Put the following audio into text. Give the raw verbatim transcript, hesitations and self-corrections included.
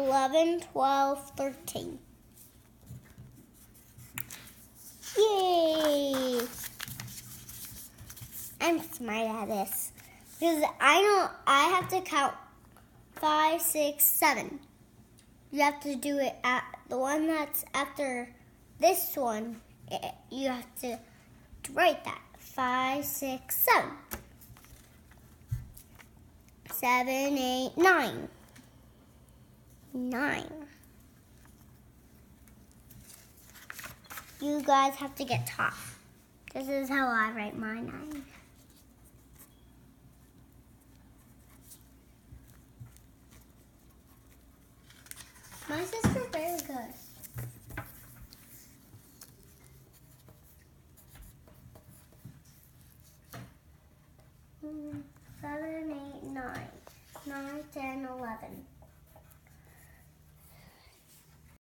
eleven, twelve, thirteen. Yay! I'm smart at this. Because I know I have to count five, six, seven. You have to do it at the one that's after this one. It, you have to, to write that. Five, six, seven. Seven, eight, nine. Nine. You guys have to get taught. This is how I write my nine. My sister